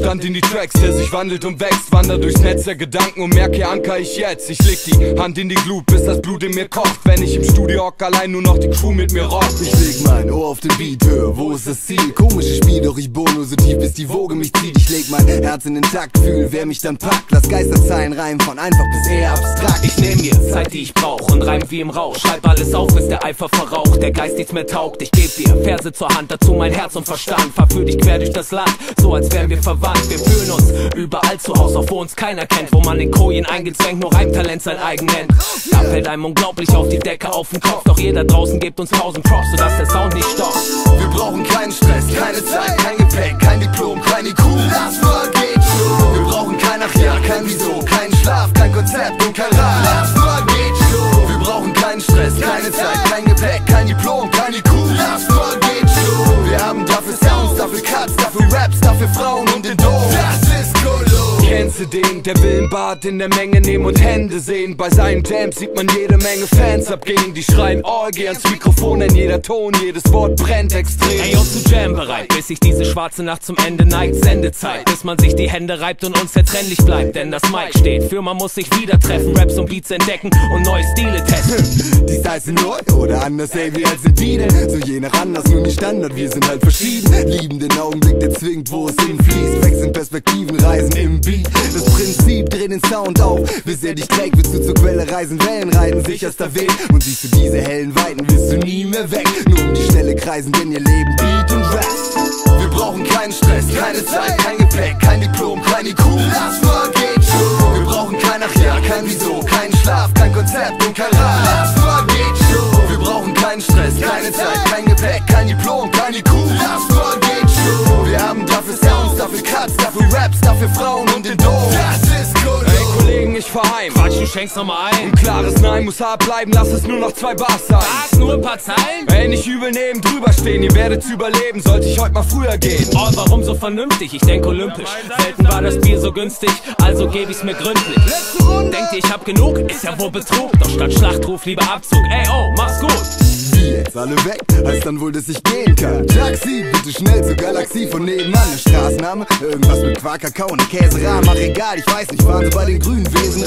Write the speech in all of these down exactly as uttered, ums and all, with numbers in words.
Verstand in die Tracks, der sich wandelt und wächst. Wander durchs Netz der Gedanken und merke, hier anker ich jetzt. Ich leg die Hand in die Glut, bis das Blut in mir kocht. Wenn ich im Studio hock, allein nur noch die Crew mit mir rockt. Ich leg mein Ohr auf den Beat, höre, wo ist das Ziel? Komisches Spiel, doch ich bohr nur so tief, bis die Woge mich zieht. Ich leg mein Herz in den Takt, fühl, wer mich dann packt. Lass Geisterzeilen reimen, von einfach bis eher abstrakt. Ich nehm mir Zeit, die ich brauch und reim wie im Rausch. Schreib alles auf, bis der Eifer verraucht, der Geist nichts mehr taugt. Ich geb dir Verse zur Hand, dazu mein Herz und Verstand. Fahr für dich quer durch das Land, so als wären wir verwandt. Wir fühlen uns überall zu Haus, auch wo uns keiner kennt. Wo man in Kojen eingezwängt, nur Reimtalent sein eigen nennt. Da fällt einem unglaublich auf die Decke auf den Kopf. Doch jeder draußen gibt uns tausend Props, sodass der Sound nicht stoppt. Wir brauchen keinen Stress, keine Zeit, kein Gepäck, kein Diplom, kein I Q. Das vergeht schon. Wir brauchen kein Ach ja, kein Wieso, kein Schlaf, kein Konzept und kein Rat. Das vergeht schon. Wir brauchen keinen Stress, keine Zeit, kein Gepäck, kein Diplom, kein I Q. Das vergeht schon. Wir haben dafür Sounds, dafür Cuts, dafür Raps, dafür Frauen und den Dom. Das ist Kolo. Kennst du den, der will ein Bad in der Menge nehmen und Hände sehen? Bei seinen Jams sieht man jede Menge Fans abgehen. Die schreien oh, geh ans Mikrofon, denn jeder Ton, jedes Wort brennt extrem. Ey, yo, zu Jam bereit, bis sich diese schwarze Nacht zum Ende neigt. Sendezeit, bis man sich die Hände reibt und unzertrennlich bleibt. Denn das Mic steht für man muss sich wieder treffen, Raps und Beats entdecken und neue Stile testen. Die Styles sind neu oder anders, ey, wie als sind die denn? So je nach Anlass, nur nicht Standard, wir sind halt verschieden. Lieben den Augenblick, der zwingt, wo es hinfließt. Wechseln Perspektiven, reisen im Beat. Das Prinzip, dreh den Sound auf, bis er dich trägt. Willst du zur Quelle reisen, Wellen reiten, sicherster Weg. Und siehst du diese hellen Weiten, wirst du nie mehr weg. Nur um die Stelle kreisen, denn ihr Leben Beat und Rap. Wir brauchen keinen Stress, keine Zeit, kein Gepäck, kein Diplom, kein I Q. Das vergeht schon. Wir brauchen kein Ach ja, kein Wieso, kein Schlaf, kein Konzept und kein Rat. Das vergeht schon. Wir brauchen keinen Stress, keine Zeit, kein Gepäck, kein Diplom, kein I Q. Das vergeht schon. Wir haben dafür Sounds, dafür Cuts, dafür Raps, dafür Frauen und den Dom. Das ist Kolo. Ey Kollegen, ich fahr heim. Quatsch, du schenkst noch mal ein. Ein klares Nein muss hart bleiben, lass es nur noch zwei Bars sein. Was, nur ein paar Zeilen? Ey, nicht übel neben drüber stehen, ihr werdet's überleben, sollte ich heute mal früher gehen. Oh, warum so vernünftig? Ich denk olympisch. Selten war das Bier so günstig, also geb ich's mir gründlich. Denkt ihr, ich hab genug? Ist ja wohl Betrug. Doch statt Schlachtruf lieber Abzug. Ey, oh, mach's gut. Wie jetzt alle weg, heißt dann wohl, dass ich gehen kann. Taxi, bitte schnell zur Galaxie von nebenan. Eine Straßenname, irgendwas mit Quark, Kakao und Käserahmen. Ach egal, ich weiß nicht, fahren Sie bei den grünen Wesen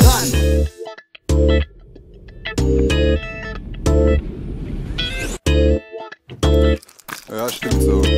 ran. Ja, stimmt so.